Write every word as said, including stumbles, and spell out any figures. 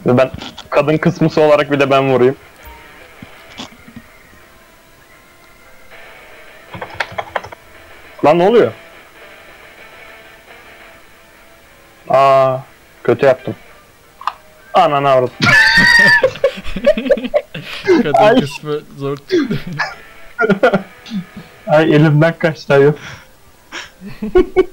Ve ben kadın kısmısı olarak bir de ben vurayım. Lan ne oluyor? Aa, kötü yaptım. Ananı avradım. Kadın Ay. kısmı zor tuttu. Ay elimden kaçtı ayol.